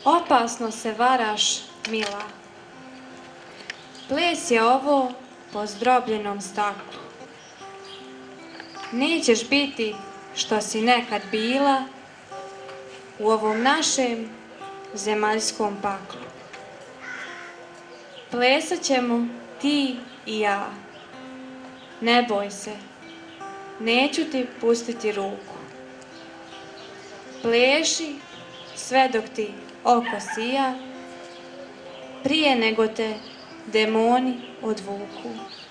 Opasno se varaš, mila. Ples je ovo po zdrobljenom staklu. Nećeš biti što si nekad bila u ovom našem zemaljskom paklu. Plesat ćemo ti i ja. Ne boj se, neću ti pustiti ruku. Pleši sve dok ti oko sija, prije nego te demoni odvuku.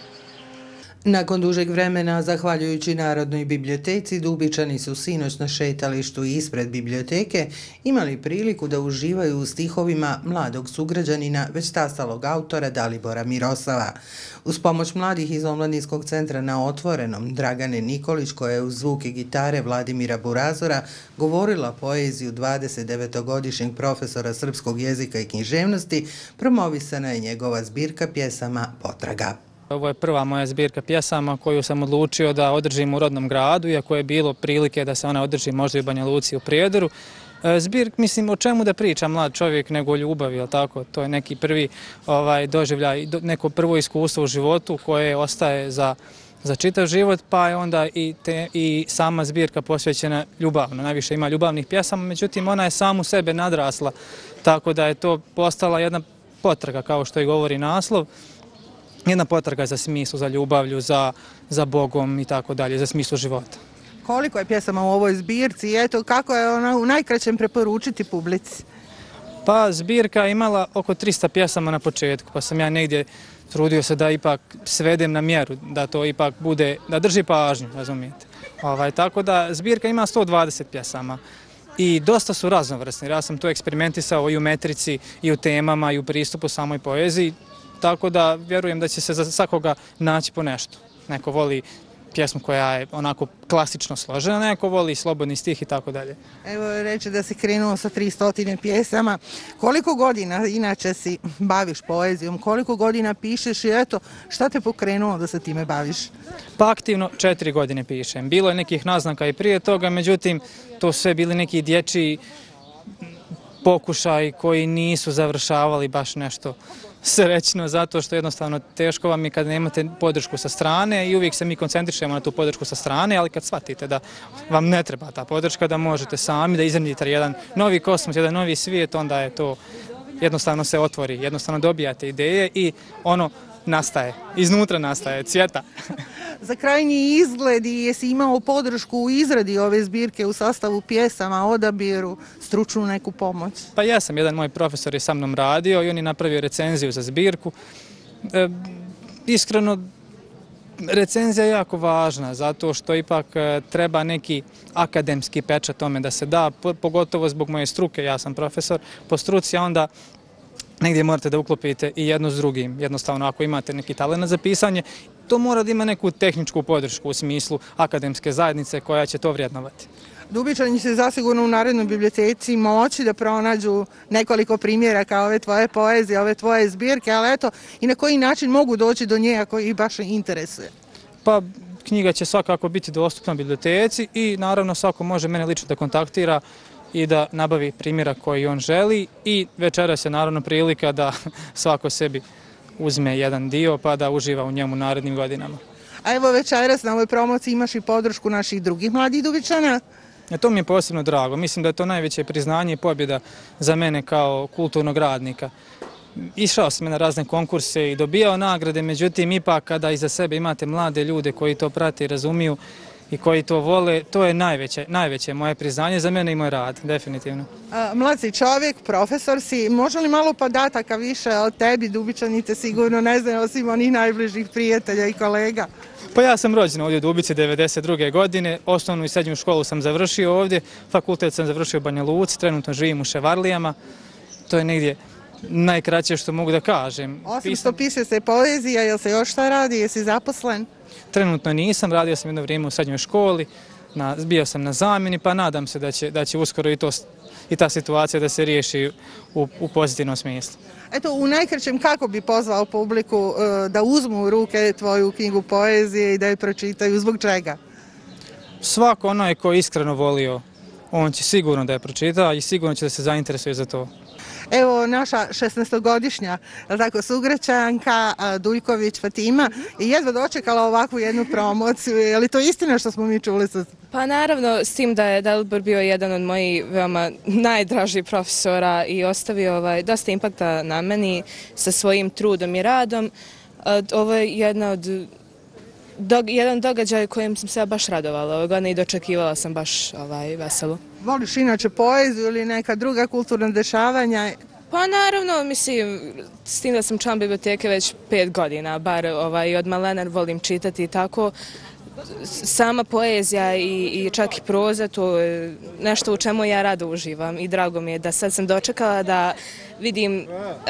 Nakon dužeg vremena, zahvaljujući Narodnoj biblioteci, Dubičani su sinoć na šetalištu ispred biblioteke imali priliku da uživaju u stihovima mladog sugrađanina, već stastalog autora Dalibora Miroslava. Uz pomoć mladih iz Omladinskog centra na Otvorenom, Dragane Nikolić, koja je uz zvuke gitare Vladimira Burazora govorila poeziju 29-godišnjeg profesora srpskog jezika i književnosti, promovisana je njegova zbirka pjesama Potraga. Ovo je prva moja zbirka pjesama koju sam odlučio da održim u rodnom gradu, iako je bilo prilike da se ona održi možda i u Banja Luci u Prijedoru. Zbirk, mislim, o čemu da priča mlad čovjek nego o ljubavi, jel tako? To je neki prvi doživljaj, neko prvo iskustvo u životu koje ostaje za čitav život, pa je onda i sama zbirka posvećena ljubavno. Najviše ima ljubavnih pjesama, međutim ona je samu sebe nadrasla, tako da je to postala jedna potraga, kao što i govori naslov. Jedna potraga za smislu, za ljubavlju, za Bogom i tako dalje, za smislu života. Koliko je pjesama u ovoj zbirci i eto kako je ona u najkraćem preporučiti publici? Pa zbirka je imala oko 300 pjesama na početku, pa sam ja negdje trudio se da ipak svedem na mjeru, da to ipak bude, da drži pažnju, razumijete. Tako da zbirka ima 120 pjesama i dosta su raznovrsni. Ja sam to eksperimentisao i u metrici, i u temama, i u pristupu samoj poeziji. Tako da vjerujem da će se za svakoga naći po nešto. Neko voli pjesmu koja je onako klasično složena, neko voli slobodni stih i tako dalje. Evo reći da si krenuo sa 300 pjesama. Koliko godina inače si baviš poezijom? Koliko godina pišeš i eto šta te pokrenulo da se time baviš? Pa aktivno 4 godine pišem. Bilo je nekih naznaka i prije toga, međutim to sve bili neki dječji pokušaj koji nisu završavali baš nešto srećno, zato što jednostavno teško vam je kad nemate podršku sa strane i uvijek se mi koncentrišemo na tu podršku sa strane, ali kad shvatite da vam ne treba ta podrška, da možete sami da izrnite jedan novi kosmos, jedan novi svijet, onda je to jednostavno se otvori, jednostavno dobijate ideje i ono nastaje, iznutra nastaje, cvjeta. Za krajnji izgled i jesi imao podršku u izradi ove zbirke u sastavu pjesama, odabiru, stručnu neku pomoć? Pa ja sam, jedan moj profesor je sa mnom radio i on je napravio recenziju za zbirku. Iskreno, recenzija je jako važna, zato što ipak treba neki akademski pečat tome da se da, pogotovo zbog moje struke, ja sam profesor po struci, a onda negdje morate da uklopite i jedno s drugim. Jednostavno, ako imate neki talent za pisanje, to mora da ima neku tehničku podršku u smislu akademske zajednice koja će to vrijednovati. Dubičani će zasigurno u Narodnoj biblioteci moći da pronađu nekoliko primjeraka ove tvoje poezije, ove tvoje zbirke, ali eto i na koji način mogu doći do nje ako ih baš interesuje? Pa knjiga će svakako biti dostupna biblioteci i naravno svako može mene lično da kontaktira i da nabavi primjerak koji on želi i večeras je naravno prilika da svako sebi uzme jedan dio pa da uživa u njemu narednim godinama. A evo večeras na ovoj promociji imaš i podršku naših drugih mladih Dubičana? To mi je posebno drago. Mislim da je to najveće priznanje i pobjeda za mene kao kulturnog radnika. Išao sam na razne konkurse i dobijao nagrade, međutim ipak kada iza sebe imate mlade ljude koji to prate i razumiju i koji to vole, to je najveće moje priznanje za mene i moj rad, definitivno. Mlad si čovjek, profesor si, može li malo podataka više o tebi? Dubičani te sigurno ne znaju osim onih najbližih prijatelja i kolega. Pa ja sam rođen ovdje u Dubici 1992. godine, osnovnu i srednju školu sam završio ovdje, fakultet sam završio u Banja Luci, trenutno živim u Ševarlijama, to je negdje najkraće što mogu da kažem. Osim što piše se poezija, jel se još šta radi, jesi zaposlen? Trenutno nisam, radio sam jedno vrijeme u srednjoj školi, bio sam na zamjeni, pa nadam se da će uskoro i ta situacija da se riješi u pozitivnom smislu. Eto, u najkraćem kako bi pozvao publiku da uzmu u ruke tvoju knjigu poezije i da je pročitaju, zbog čega? Svako onaj ko je iskreno volio, on će sigurno da je pročita i sigurno će da se zainteresuje za to. Evo naša 16-godišnja sugrađanka Duljković Fatima i jedva dočekala ovakvu jednu promociju. Je li to istina što smo mi čuli? Pa naravno, s tim da je Dalibor bio jedan od mojih veoma najdražih profesora i ostavio dosta impakta na meni sa svojim trudom i radom. Ovo je jedan događaj kojem sam se ja baš radovala ove godine i dočekivala sam baš veselo. Voliš inače poeziju ili neka druga kulturna dešavanja? Pa naravno, mislim, s tim da sam član biblioteke već 5 godina, bar i od malena volim čitati i tako. Sama poezija i čak i proza, to je nešto u čemu ja rado uživam i drago mi je da sad sam dočekala da vidim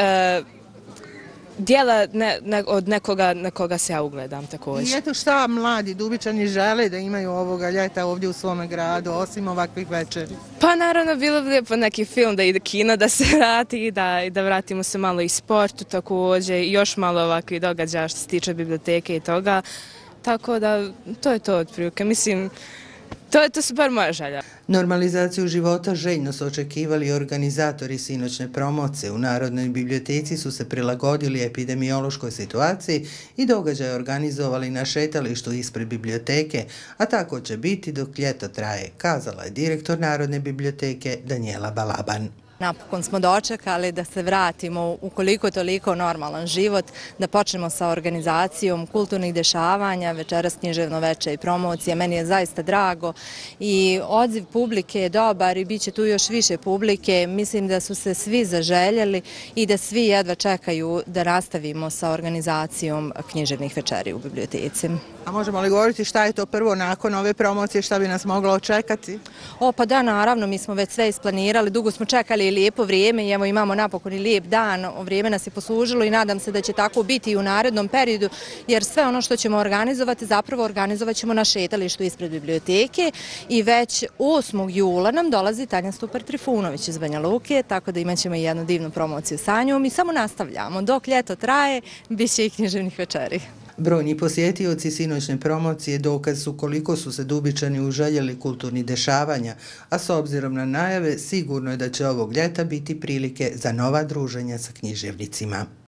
dijela od nekoga na koga se ja ugledam također. I eto šta mladi Dubičani žele da imaju ovoga ljeta ovdje u svome gradu, osim ovakvih večeri? Pa naravno, bilo bi lijepo neki film da ide kino, da se vrati i da vratimo se malo i sportu također i još malo ovakvih događaja što se tiče biblioteke i toga. Tako da, to je to otprilike. Mislim, to su bar moja želja. Normalizaciju života željno su očekivali organizatori sinoćne promocije. U Narodnoj biblioteci su se prilagodili epidemiološkoj situaciji i događaj organizovali na šetalištu ispred biblioteke, a tako će biti dok ljeto traje, kazala je direktor Narodne biblioteke Danijela Balaban. Napokon smo dočekali da se vratimo u koliko toliko normalan život, da počnemo sa organizacijom kulturnih dešavanja, večeras književno veče i promocije. Meni je zaista drago i odziv publike je dobar i bit će tu još više publike. Mislim da su se svi zaželjeli i da svi jedva čekaju da nastavimo sa organizacijom književnih večeri u biblioteci. A možemo li govoriti šta je to prvo nakon ove promocije, šta bi nas moglo očekati? Pa da, naravno, mi smo već sve isplanirali, dugo smo čekali lijepo vrijeme i evo imamo napokon i lijep dan, vrijeme nas je poslužilo i nadam se da će tako biti i u narednom periodu, jer sve ono što ćemo organizovati, zapravo organizovat ćemo na šetalištu ispred biblioteke i već 8. jula nam dolazi Tanja Stupar-Trifunović iz Banja Luke, tako da imat ćemo i jednu divnu promociju sa njom i samo nastavljamo. Dok ljeto traje, bit će i književnih večeri. Brojni posjetioci sinoćne promocije dokaz su koliko su se Dubičani uželjeli kulturnih dešavanja, a s obzirom na najave sigurno je da će ovog ljeta biti prilike za nova druženja sa književnicima.